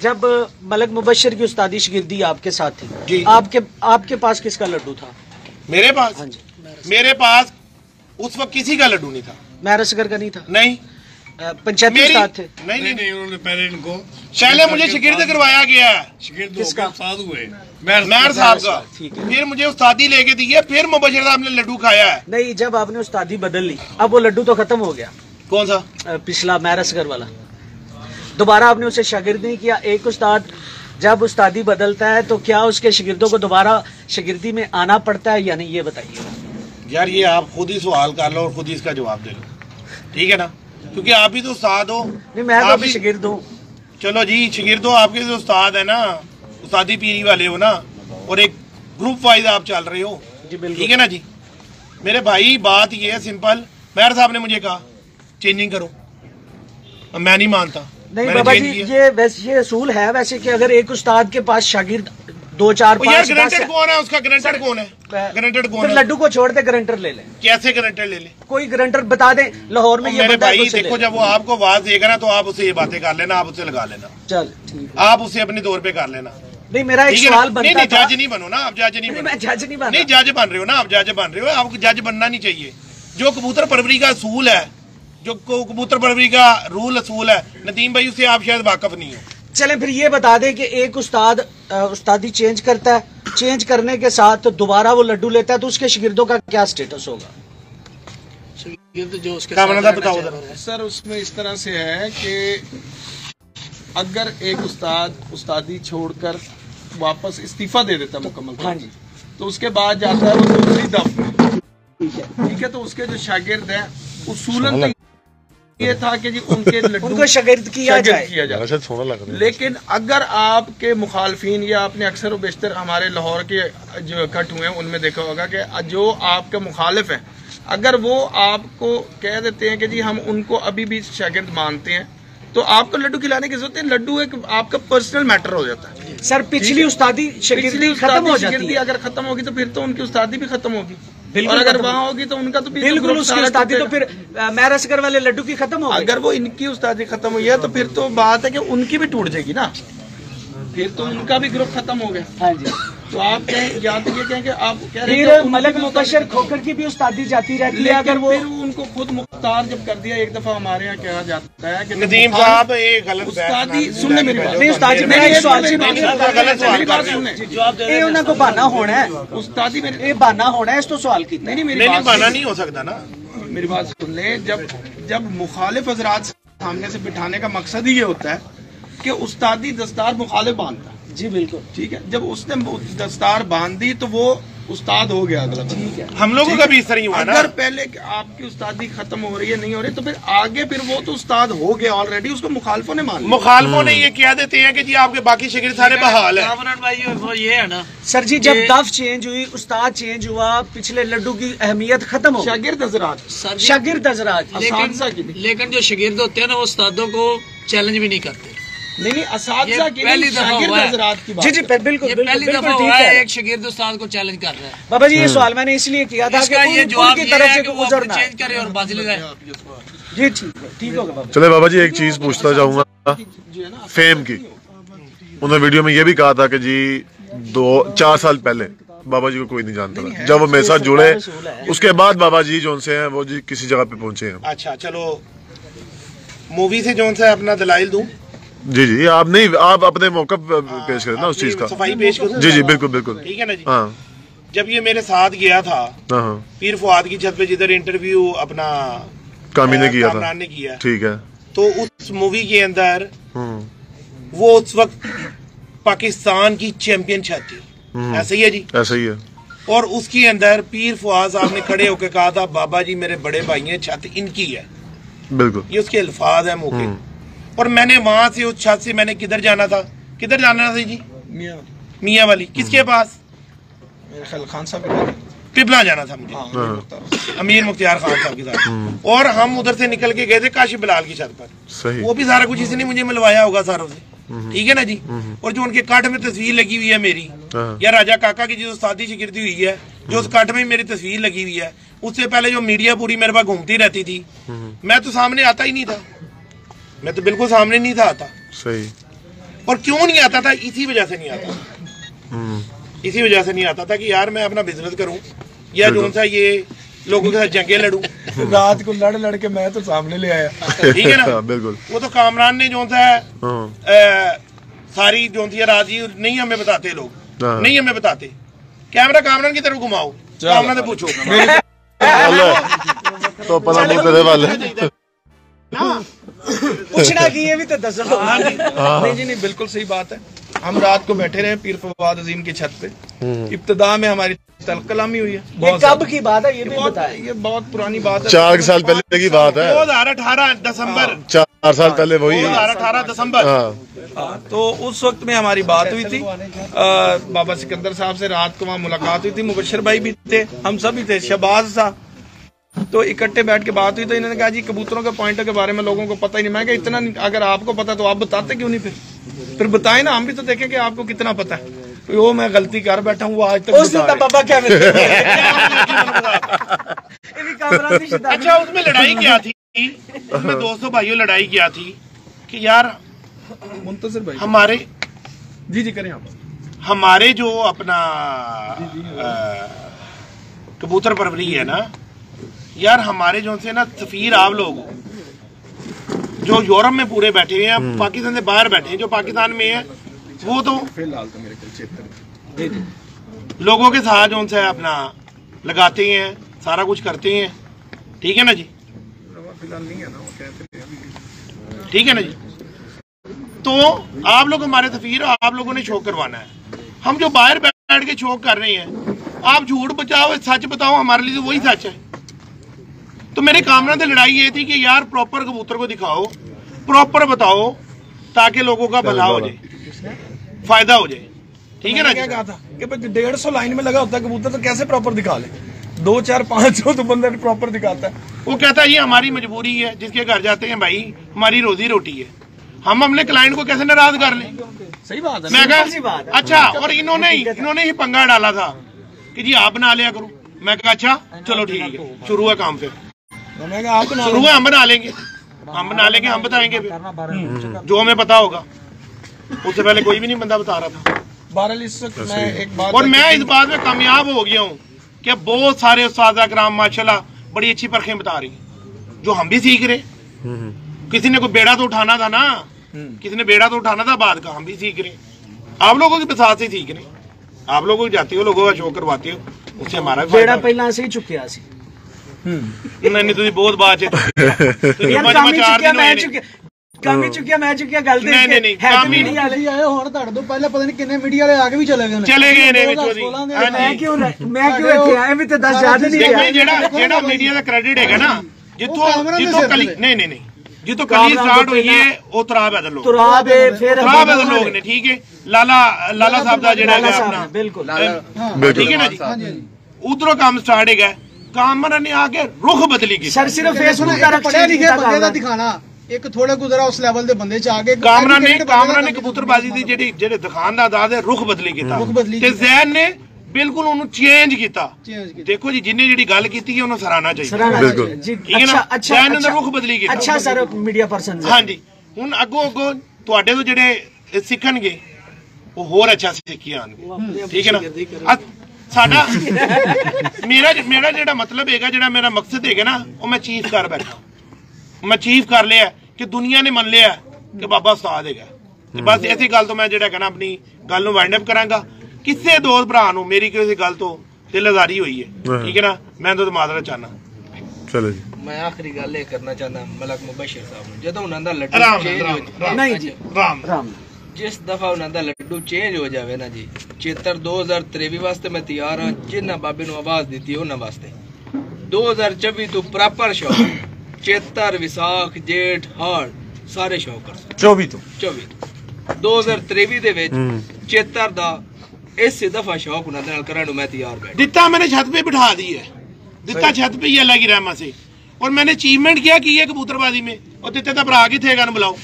जब मलक मुबशर की उस्तादी शिगिर्दी आपके साथ थी जी। आपके पास किसका लड्डू था? मेरे पास? हाँ जी। मेरे पास उस वक्त किसी का लड्डू नहीं था। महर असगर का नहीं था? नहीं। पंचायती उस्ताद थे? नहीं, उन्होंने पहले इनको पहले मुझे शिगिर्द करवाया गया है। शिगिर्द किसका? उस्ताद हुए महर साहब का। ठीक है। फिर मुझे उस्तादी लेके दी है, फिर मुबशर साहब ने लड्डू खाया है। नहीं, जब आपने उस्तादी बदल ली अब वो लड्डू तो खत्म हो गया। कौन सा? पिछला महर असगर वाला। दोबारा आपने उसे शागिर्द नहीं किया। एक उस्ताद जब उस्तादी बदलता है तो क्या उसके शिगिर्दों को दोबारा शिगिर्दी में आना पड़ता है या नहीं, ये बताइए। यार ये आप खुद ही सवाल कर लो और खुद ही इसका जवाब दे लो, ठीक है ना? क्योंकि आप भी तो उस्ताद हो। नहीं, मैं तो आप अभी शिगिर्द हूँ। चलो जी, शिगिर्द हो, आपके जो उस्ताद है ना, उस्तादी पीरी वाले हो ना, और एक ग्रुप वाइज आप चल रहे हो, जी बिल्कुल। ठीक है ना जी? मेरे भाई बात ये है सिंपल, महर साहब ने मुझे कहा चेंजिंग करो, मैं नहीं मानता। नहीं मैंने बाबा change जी, किया। ये असूल है वैसे कि अगर एक उस्ताद के पास शागिर्द 2 4 यार 5 गारंटेड कौन है उसका? गारंटेड कौन है? गारंटेड कौन फिर है? लड्डू को छोड़ दे, गारंटर ले लें। कैसे गारंटेड ले ले? कोई गारंटर बता दे लाहौर में ये मेरे बंदा है, भाई उसे ले देखो, लें। जब वो आपको आवाज देगा ना तो आप उससे ये बातें कर लेना, आप उससे लगा लेना, चल ठीक है। आप उससे अपने दौर पे कर लेना। नहीं, मेरा एक ठीक है ना? सवाल नहीं बनता था। जज नहीं बनो ना आप, जज नहीं नहीं, बनो। मैं जज नहीं बन नहीं रहा। जज बन रहे हो ना आप, जज बन रहे हो, आपको जज बनना नहीं चाहिए। जो कबूतर परवरी का असूल है, जो कबूतर परवरी का रूल असूल है, नदीम भाई, उससे आप शायद वाकफ नहीं हो। चलें फिर ये बता दें कि एक उस्ताद उस्तादी चेंज करता है, चेंज करने के साथ दोबारा वो लड्डू लेता है तो उसके शिगिर्दों का क्या स्टेटस होगा? जो उसके क्या साथ बना था रहना बताओ चाह जरा। रहा है। सर उसमें इस तरह से है कि अगर एक उस्ताद उस्तादी छोड़कर वापस इस्तीफा दे देता है मुकम्मल तौर हाँ पे, जी। तो उसके बाद जाता है वो दूसरी दफ में, ठीक है? तो उसके जो शागिर्द हैं उसूलन तो ये था कि जी उनके लड्डू उनको शागिर्द किया जाए। जाए। लेकिन अगर आपके मुखालफिन या आपने अक्सर व बेशतर हमारे लाहौर के जो इकट्ठ हुए हैं उनमें देखा होगा कि जो आपके मुखालिफ हैं, अगर वो आपको कह देते हैं कि जी हम उनको अभी भी शागिर्द मानते हैं, तो आपको लड्डू खिलाने की जरूरत है। लड्डू एक आपका पर्सनल मैटर हो जाता है। सर पिछली उस्तादी शिगिर्दी खत्म हो जाती है। अगर खत्म होगी तो फिर तो उनकी उस्तादी भी खत्म होगी, बिल्कुल और अगर खत्म वहाँ होगी तो उनका तो बिल्कुल उसकी उस्तादी तो फिर महर असगर वाले लड्डू की खत्म हो गई। अगर वो इनकी उस्तादी खत्म हुई है तो फिर तो बात है कि उनकी भी टूट जाएगी ना, फिर तो उनका भी ग्रुप खत्म हो गया। हाँ जी। तो आप कहें या तो ये कहें कि आप कह रहे हैं फिर कि मलक मुबशर खोकर की भी उस्तादी जाती रहती है। अगर वो फिर उनको खुद मुख्तार जब कर दिया, एक दफा हमारे यहाँ कहा जाता है कि नदीम साहब ये गलत उस्तादी सुनने मेरी बात, नहीं उस्ताद जी, मेरा एक सवाल से मेरी बात सुनने, ये उन्हें को बहाना होना है, उस्तादी मेरी ये बहाना होना है, इस तो सवाल की नहीं मेरी नहीं बात बना नहीं हो सकता ना। मेरी बात सुन लें। जब मुखालिफ हजरात सामने से बिठाने का मकसद ही ये होता है कि उस्तादी दस्तार मुखालिफ बांधता है। जी बिल्कुल ठीक है, जब उसने दस्तार बांध दी तो वो उस्ताद हो गया अगला। ठीक है। हम लोगों का भी इस तरह ही हुआ ना। अगर पहले आपकी उस्तादी खत्म हो रही है, नहीं हो रही, तो फिर आगे फिर वो तो उस्ताद हो गया ऑलरेडी, उसको मुखालफों ने मान लिया। मुखालफों ने ये कह देते हैं कि जी आपके बाकी शिगिर्द सारे बहाल है। कामरान भाई वो ये है ना, सर जी, जब दफ चेंज हुई, उस्ताद चेंज हुआ, पिछले लड्डू की अहमियत खत्म हो गई। शागिर्द हजरात सर जी, शागिर्द हजरात लेकिन जो शिगिर्द होते हैं ना वो उस्तादों को चैलेंज भी नहीं करते। नहीं असातिज़ा की पहली दफा शागिर्द हुआ है। हजरात की बात जी जी है। बिल्कुल ये बिल्कुल पहली बिल्कुल दफा ठीक हुआ है है। एक शिगिर्द उस्ताद को चैलेंज कर रहा है। बाबा जी ये सवाल मैंने इसलिए किया था कि इसका ये जवाब उनकी ये तरफ है से कि वो गुजरना है। चेंज करे और बाजी लगाए। जी ठीक होगा बाबा। चले बाबा जी, एक चीज पूछता जाऊंगा फेम की। उन्होंने वीडियो में ये भी कहा था कि जी 2-4 साल पहले बाबा जी को कोई नहीं जानता था। जब वो मेरे साथ जुड़े उसके बाद बाबा जी जो से हैं वो जी किसी जगह पे पहुंचे हैं। अच्छा चलो, मूवी से जो सा अपना दलाइल दूं। जी जी, आप नहीं, आप अपने मौका पेश करें ना उस चीज का। सफाई पेश करूं। जी जी बिल्कुल बिल्कुल, ठीक है ना जी। हाँ जब ये मेरे साथ गया था हाँ, पीर फुआद की छत पे, जिधर इंटरव्यू अपना कामी ने किया कामरान था, ने किया, ठीक है। तो उस मूवी के अंदर वो उस वक्त पाकिस्तान की चैंपियन छत थी, ऐसे ही है जी, ऐसा ही है। और उसके अंदर पीर फुआद साहब ने खड़े होकर कहा था, बाबा जी मेरे बड़े भाई हैं, छत इनकी है। बिल्कुल, ये उसके अल्फाज है मुंह के। और मैंने वहां से उस छत से मैंने किधर जाना था जी? मियाँ वाली किसके पास? मेरे ख्याल खान साहब पिपला जाना था मुझे, अमीर मुख्तियार खान साहब के साथ। और हम उधर से निकल के गए थे काशिफ बिलाल की छत पर। सही। वो भी सारा कुछ इसने मुझे मिलवाया होगा सारों से, ठीक है ना जी। और जो उनके काट में तस्वीर लगी हुई है मेरी, या राजा काका की जो शादी शिगिर्दी हुई है, जो उस काट में मेरी तस्वीर लगी हुई है, उससे पहले जो मीडिया पूरी मेरे पास घूमती रहती थी, मैं तो सामने आता ही नहीं था, मैं तो बिल्कुल सामने नहीं था आता। सही। और क्यों नहीं आता था? इसी वजह से नहीं आता, इसी वजह से नहीं आता था कि यार मैं अपना बिजनेस करूं या जो सा ये लोगों के साथ जंगे लड़ूं। रात को लड़ के मैं तो सामने ले आया। ठीक है ना? बिल्कुल। वो तो कामरान ने जो सा सारी जो थी रात ही नहीं हमें बताते लोग, नहीं हमें बताते। कैमरा कामरान की तरफ घुमाओ, कामरान से पूछो तो पता नहीं तेरे वाले पूछना की ये भी तो दस नहीं जी नहीं, बिल्कुल सही बात है। हम रात को बैठे रहे पीर फवाद अजीम की छत पे, इब्तिदा में हमारी तल्ख कलामी हुई है। ये कब की बात है ये भी बताएं? ये बहुत पुरानी बात है, 4 साल पहले की बात है। 2018 दिसंबर, 4 साल पहले वही 2018 दिसंबर। तो उस वक्त में हमारी बात हुई थी बाबा सिकंदर साहब से। रात को वहाँ मुलाकात हुई थी, मुबशर भाई भी थे, हम सभी थे, शहबाज था। तो इकट्ठे बैठ के बात हुई तो इन्होंने कहा जी कबूतरों के पॉइंटों के बारे में लोगों को पता ही नहीं। मैं इतना अगर आपको पता तो आप बताते क्यों नहीं? फिर बताएं ना, हम भी तो देखें कि आपको कितना पता है। तो वो मैं गलती कर बैठा हूँ, वो आज तक बाबा क्या अच्छा उसमें लड़ाई क्या थी? उसमें दोस्तों भाइयों लड़ाई क्या थी कि यार मुंतसिर भाई हमारे जी करें आप, हमारे जो अपना कबूतर परवरी है ना यार, हमारे जो से ना सफीर आप लोग जो यूरोप में पूरे बैठे हुए हैं, पाकिस्तान से बाहर बैठे हैं, जो पाकिस्तान में है वो तो फिलहाल तो मेरे को लोगों के साथ जो उनसे अपना लगाते हैं, सारा कुछ करते हैं। ठीक है ना जी? फिलहाल नहीं है ना, वो कहते हैं। ठीक है ना जी? तो आप लोग हमारे सफीर, आप लोगों ने शो करवाना है। हम जो बाहर बैठ के शो कर रहे हैं, आप झूठ बचाओ सच बताओ, हमारे लिए तो वही सच है। तो मेरे कामना से लड़ाई ये थी कि यार प्रॉपर कबूतर को दिखाओ, प्रॉपर बताओ, ताकि लोगों का भला हो जाए, फायदा हो जाए। ठीक है ना? क्या कहा था कि 150 लाइन में लगा होता है कबूतर, तो कैसे प्रॉपर दिखा ले? 2, 4, 500 तो बंदा प्रॉपर दिखाता है। वो कहता है ये हमारी मजबूरी है, जिसके घर जाते हैं भाई हमारी रोजी रोटी है, हम अपने क्लाइंट को कैसे नाराज कर लें? सही बात है। मैं कहा अच्छा, और इन्होंने ही पंगा डाला था कि जी आप बना लिया करो। मैं कहा अच्छा चलो ठीक है, शुरू है काम। फिर शुरू है, हम बना लेंगे, हम बताएंगे फिर जो हमें पता होगा। उससे पहले कोई भी नहीं बंदा बता रहा था। बहरहाल इस वक्त मैं एक बात, और मैं इस बात में कामयाब हो गया हूँ कि बहुत सारे उस्ताद कराम माशाल्लाह बड़ी अच्छी परखें बता रही, जो हम भी सीख रहे। किसी ने कोई बेड़ा तो उठाना था ना, किसी ने बेड़ा तो उठाना था बात का, हम भी सीख रहे। आप लोगों के साथ से सीख रहे, आप लोगों को जाते हो, लोगों का शो करवाते हो, उससे हमारा बेड़ा पहला से ही चुकिया सी। नहीं तुझे बहुत बात है ਕਾਮੀ ਚੁੱਕਿਆ ਮੈਂ ਚੁੱਕਿਆ ਗੱਲ ਤੇ ਨਹੀਂ ਕਾਮੀ ਨਹੀਂ ਆਏ ਹੁਣ ਤੁਹਾਡੇ ਤੋਂ ਪਹਿਲਾਂ ਪਤਾ ਨਹੀਂ ਕਿੰਨੇ ਮੀਡੀਆ ਵਾਲੇ ਆ ਕੇ ਵੀ ਚਲੇ ਗਏ ਨੇ ਵਿੱਚੋਂ ਦੀ। ਮੈਂ ਕਿਉਂ ਇੱਥੇ ਆਇਆ ਵੀ ਤੇ 10 ਯਾਦ ਨਹੀਂ ਰਿਹਾ। ਜਿਹੜਾ ਮੀਡੀਆ ਦਾ ਕ੍ਰੈਡਿਟ ਹੈਗਾ ਨਾ, ਜਿੱਥੋਂ ਕਲੀ ਨਹੀਂ ਜਿੱਥੋਂ ਕਲੀ ਸਟਾਰਟ ਹੋਈ ਹੈ ਉਹ ਤਰਾਬ ਬਦਲ ਲੋਕ, ਤਰਾਬ ਬਦਲ ਲੋਕ ਨੇ। ਠੀਕ ਹੈ, ਲਾਲਾ ਸਾਹਿਬ ਦਾ ਜਿਹੜਾ ਹੈਗਾ ਆਪਣਾ, ਬਿਲਕੁਲ ਠੀਕ ਹੈ ਨਾ ਜੀ, ਉਧਰੋਂ ਕੰਮ ਸਟਾਰਟ ਹੈਗਾ। ਕਾਮਰਾ ਨੇ ਆ ਕੇ ਰੁਖ ਬਦਲੀ ਕੀਤੀ। ਸਰ ਸਿਰਫ ਫੇਸਬੁੱਕ ਦਾ ਪੜਿਆ ਲਿਖਿਆ ਬੰਦੇ ਦਾ ਦਿਖਾਣਾ, ਇੱਕ ਥੋੜੇ ਗੁਜ਼ਰਾ ਉਸ ਲੈਵਲ ਦੇ ਬੰਦੇ ਚ ਆ ਕੇ ਕਾਮਰਾ ਨੇ ਕਬੂਤਰਬਾਜ਼ੀ ਦੀ ਜਿਹੜੇ ਦਿਖਾਣ ਦਾ ਆਜ਼ਾਦ ਹੈ ਰੁਖ ਬਦਲੀ ਕੀਤਾ, ਤੇ ਜ਼ੈਨ ਨੇ ਬਿਲਕੁਲ ਉਹਨੂੰ ਚੇਂਜ ਕੀਤਾ। ਦੇਖੋ ਜੀ ਜਿੰਨੇ ਜਿਹੜੀ ਗੱਲ ਕੀਤੀ ਹੈ ਉਹਨੂੰ ਸਰਾਹਣਾ ਚਾਹੀਦਾ। ਬਿਲਕੁਲ ਠੀਕ ਹੈ ਨਾ? ਜ਼ੈਨ ਨੇ ਰੁਖ ਬਦਲੀ ਕੀਤਾ। ਅੱਛਾ ਸਰ ਮੀਡੀਆ ਪਰਸਨ ਹਾਂਜੀ, ਹੁਣ ਅੱਗੋਂ ਤੁਹਾਡੇ ਤੋਂ ਜਿਹੜੇ ਸਿੱਖਣਗੇ ਉਹ ਹੋਰ ਅੱਛਾ ਸਿੱਖੀ ਆਣਗੇ। ਠੀਕ ਹੈ ਨਾ? ਸਾਡਾ ਮੇਰਾ ਜਿਹੜਾ ਮਤਲਬ ਹੈਗਾ, ਜਿਹੜਾ ਮੇਰਾ ਮਕਸਦ ਹੈਗਾ ਨਾ, ਉਹ ਮੈਂ ਚੀਫ ਕਰ ਬੈਠਾ। ਮੈਂ ਚੀਫ ਕਰ ਲਿਆ ਕਿ ਦੁਨੀਆ ਨੇ ਮੰਨ ਲਿਆ ਕਿ ਬਾਬਾ ਉਸਤਾਦ ਹੈਗਾ। ਤੇ ਬਸ ਇਸੇ ਗੱਲ ਤੋਂ ਮੈਂ ਜਿਹੜਾ ਕਹਿਣਾ ਆਪਣੀ ਗੱਲ ਨੂੰ ਵਾਈਂਡ ਅਪ ਕਰਾਂਗਾ। ਕਿਸੇ ਦੋਸਤ ਭਰਾ ਨੂੰ ਮੇਰੀ ਕਿਸੇ ਗੱਲ ਤੋਂ ਦਿਲ ਆਜ਼ਾਰੀ ਹੋਈ ਹੈ, ਠੀਕ ਹੈ ਨਾ, ਮੈਂ ਤਾਂ ਮਾਜ਼ਰਤ ਚਾਹਨਾ। ਚਲੋ ਜੀ, ਮੈਂ ਆਖਰੀ ਗੱਲ ਇਹ ਕਰਨਾ ਚਾਹੁੰਦਾ ਮਲਕ ਮੁਬਸ਼ਰ ਸਾਹਿਬ ਨੂੰ, ਜਦੋਂ ਉਹਨਾਂ ਦਾ ਲੱਡੂ ਨਹੀਂ ਜੀ ਰਾਮ ਜਿਸ ਦਫਾ ਉਹਨਾਂ ਦਾ ਲੱਡੂ ਚੇਂਜ ਹੋ ਜਾਵੇ ਨਾ ਜੀ, ਚੇਤਰ 2023 ਵਾਸਤੇ ਮੈਂ ਤਿਆਰ ਹਾਂ। ਜਿੰਨਾ ਬਾਬੇ ਨੂੰ ਆਵਾਜ਼ ਦਿੱਤੀ ਉਹਨਾਂ ਵਾਸਤੇ 2024 ਤੋਂ ਪ੍ਰੋਪਰ ਸ਼ੌਕ, ਚੇਤਰ ਵਿਸਾਖ ਜੇਠ ਹਾੜ ਸਾਰੇ ਸ਼ੌਕ ਕਰ 24 ਤੋਂ 2023 ਦੇ ਵਿੱਚ ਚੇਤਰ ਦਾ ਇਸੇ ਦਫਾ शौक ਉਹਨਾਂ ਦੇ ਨਾਲ ਕਰਨ ਨੂੰ मैं तैयार बैठ दिता। मैंने छत पे बिठा दी है, दिता छत पे ही अल्लाह की रहमत से। और मैंने अचीवमेंट क्या की है कबूतरबाजी में। और दिते तो भरा किथे गन बुलाओ,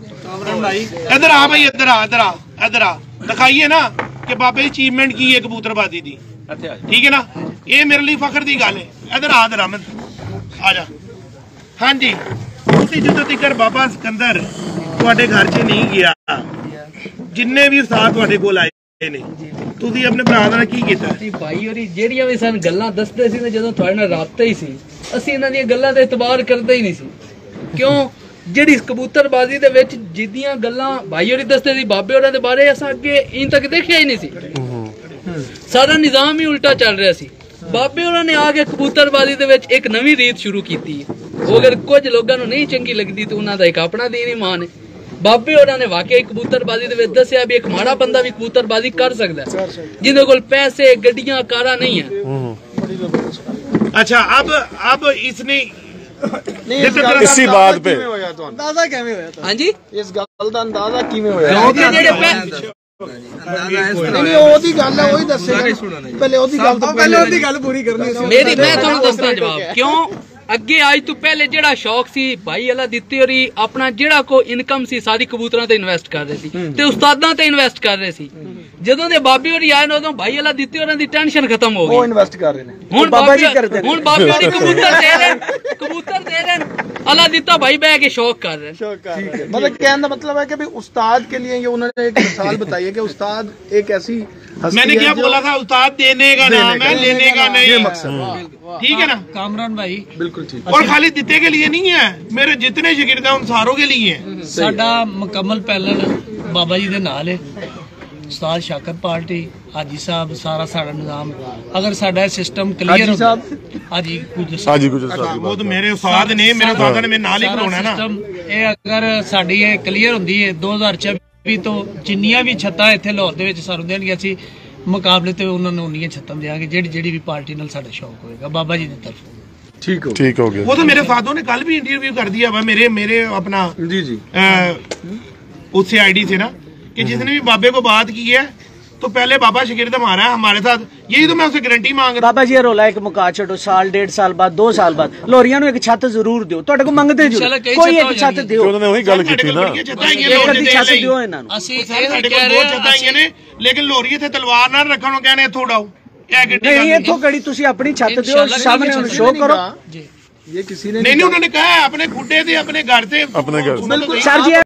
इधर आ भाई, इधर आ दिखाइए ना कि बाबे अचीवमेंट की है कबूतरबाजी दी। ठीक है ना? ये मेरे लिए फखर की गल है। इधर आ मैं आ जा। हाँ जी, जो तक बाबा सिकंदर तुहाडे घर च नहीं गया, ਜਿੰਨੇ ਵੀ ਉਸਤਾਦ ਤੁਹਾਡੇ ਕੋਲ ਆਏ ਨੇ ਤੁਸੀਂ ਆਪਣੇ ਭਰਾ ਨਾਲ ਕੀ ਕੀਤਾ? ਜੀ ਭਾਈ ਹੋਰੀ ਜਿਹੜੀਆਂ ਵੀ ਸਾਨੂੰ ਗੱਲਾਂ ਦੱਸਦੇ ਸੀ ਨਾ, ਜਦੋਂ ਤੁਹਾਡੇ ਨਾਲ ਰਾਬਤਾ ਹੀ ਸੀ, ਅਸੀਂ ਇਹਨਾਂ ਦੀਆਂ ਗੱਲਾਂ ਤੇ ਇਤਬਾਰ ਕਰਦੇ ਹੀ ਨਹੀਂ ਸੀ। ਕਿਉਂ? ਜਿਹੜੀ ਕਬੂਤਰਬਾਜ਼ੀ ਦੇ ਵਿੱਚ ਜਿੱਦੀਆਂ ਗੱਲਾਂ ਭਾਈ ਹੋਰੀ ਦੱਸਦੇ ਸੀ ਬਾਬੇ ਹੋਰਾਂ ਦੇ ਬਾਰੇ, ਅਸਾਂ ਅੱਗੇ ਇਨ ਤੱਕ ਦੇਖਿਆ ਹੀ ਨਹੀਂ ਸੀ। ਸਾਰਾ ਨਿਜ਼ਾਮ ਹੀ ਉਲਟਾ ਚੱਲ ਰਿਹਾ ਸੀ। ਬਾਬੇ ਹੋਰਾਂ ਨੇ ਆ ਕੇ ਕਬੂਤਰਬਾਜ਼ੀ ਦੇ ਵਿੱਚ ਇੱਕ ਨਵੀਂ ਰੀਤ ਸ਼ੁਰੂ ਕੀਤੀ। ਉਹ ਅਗਰ ਕੁਝ ਲੋਕਾਂ ਨੂੰ ਨਹੀਂ ਚੰਗੀ ਲੱਗਦੀ ਤਾਂ ਉਹਨਾਂ ਦਾ ਇੱਕ ਆਪਣਾ ਦੀਨ ਈਮਾਨ ਹੈ। ਬਾਬੇ ਹੋਰਾਂ ਨੇ ਵਾਕਈ ਕਬੂਤਰਬਾਜ਼ੀ ਦੇ ਵਿੱਚ ਦੱਸਿਆ ਵੀ ਇੱਕ ਮਾੜਾ ਬੰਦਾ ਵੀ ਕਬੂਤਰਬਾਜ਼ੀ ਕਰ ਸਕਦਾ ਹੈ, ਜਿਹਦੇ ਕੋਲ ਪੈਸੇ ਗੱਡੀਆਂ ਕਾਰਾਂ नहीं है। अच्छा अब इसने इसी बात पे अंदाजा किवें होया? हाँ जी, इस गल दा अंदाजा किवें होया? क्योंकि जेडे नहीं ओदी गल है ओही दस्सेगा। पहले ओदी गल तो पहले ओदी गल पूरी करनी सी मेरी। मैं तुहानू दसदा जवाब क्यों। ਅੱਗੇ ਅੱਜ ਤੋਂ ਪਹਿਲੇ ਜਿਹੜਾ ਸ਼ੌਕ ਸੀ ਭਾਈ ਅੱਲਾ ਦਿੱਤੀ ਹੋਰੀ ਆਪਣਾ ਜਿਹੜਾ ਕੋ ਇਨਕਮ ਸੀ ਸਾਰੀ ਕਬੂਤਰਾਂ ਤੇ ਇਨਵੈਸਟ ਕਰ ਰਹੇ ਸੀ ਤੇ ਉਸਤਾਦਾਂ ਤੇ ਇਨਵੈਸਟ ਕਰ ਰਹੇ ਸੀ। ਜਦੋਂ ਦੇ ਬਾਬੇ ਹੋਰੀ ਆਏ ਨੇ ਉਦੋਂ ਭਾਈ ਅੱਲਾ ਦਿੱਤੀ ਹੋਰਾਂ ਦੀ ਟੈਨਸ਼ਨ ਖਤਮ ਹੋ ਗਈ। ਉਹ ਇਨਵੈਸਟ ਕਰ ਰਹੇ ਨੇ ਹੁਣ ਬਾਬੇ ਹੋਰੀ ਕਬੂਤਰ ਦੇ ਰਹੇ ਅੱਲਾ ਦਿੱਤਾ ਭਾਈ ਬਹਿ ਕੇ शौक कर रहे हैं। मतलब कहने का मतलब है कि भाई उस्ताद के लिए ये उन्होंने एक मिसाल बताई है कि उस्ताद एक ऐसी मैंने क्या बोला था, उस्ताद देने का नाम है, लेने का नहीं। ये मकसद ठीक है ना कामरान भाई? बिल्कुल ठीक। और खाली दिते के लिए नहीं है, मेरे जितने शिगिर्द हैं उन सारों के लिए है। साडा मुकम्मल पैनल बाबा जी दे नाल है, उस्ताद शाकर पार्टी, हाजी साहब, सारा साडा निजाम। अगर साडा सिस्टम क्लियर हाजी साहब, हाजी गुजर हाजी गुजर साहब वो तो मेरे उस्ताद ने, मेरे उस्ताद ने मेरे नाल ही खड़ोना है ना। सिस्टम ये अगर साडी ये क्लियर हुंदी है 2024 तो जिन्नियां भी छत्तां इत्थे लाहौर दे विच सानू देणगे, ਅਸੀਂ मुकाबले ते उन्हां नूं उन्नियां छत्तां देवांगे ਜਿਹੜੀ भी पार्टी नाल साडा शौक होएगा बाबा जी दी तरफ। ठीक हो गया। वो तो मेरे उस्तादों ने कल भी इंटरव्यू कर दिया हुआ मेरे अपना जी उससे आईडी से ना, कि जिसने भी बाबे को बात की है तो पहले बाबा शिगिर्द हमारा है, हमारे साथ, यही तो मैं उससे गारंटी मांग रहा। बाबा जी रोला एक मुका छो साल 1.5 साल बाद 2 साल बाद लोरियां एक छत जरूर दियो, ਤੁਹਾਡੇ ਕੋ ਮੰਗਦੇ ਜਰੂਰ ਕੋਈ ਇੱਕ ਛੱਤ ਦਿਓ। ਉਹਨਾਂ ਨੇ ਉਹੀ ਗੱਲ ਕੀਤੀ ਨਾ, ਛੱਤ ਦਿਓ ਇਹਨਾਂ ਨੂੰ। ਅਸੀਂ ਸਾਡੇ ਕੋਲ ਬਹੁਤ ਛੱਤਾਂ ਆਈਆਂ ਨੇ, ਲੇਕਿਨ ਲੋਰੀ ਇੱਥੇ ਤਲਵਾਰ ਨਾਲ ਰੱਖਣ ਨੂੰ ਕਹਿੰਦੇ ਇੱਥੋਂ ਉਡਾਓ। ਨਹੀਂ ਇੱਥੋਂ ਕੜੀ ਤੁਸੀਂ ਆਪਣੀ ਛੱਤ ਦਿਓ, ਸਾਹਮਣੇ ਉਹਨੂੰ ਸ਼ੋਅ ਕਰੋ। ये किसी ने नहीं उन्होंने कहा है अपने खुडे से अपने घर से अपने घर। सर जी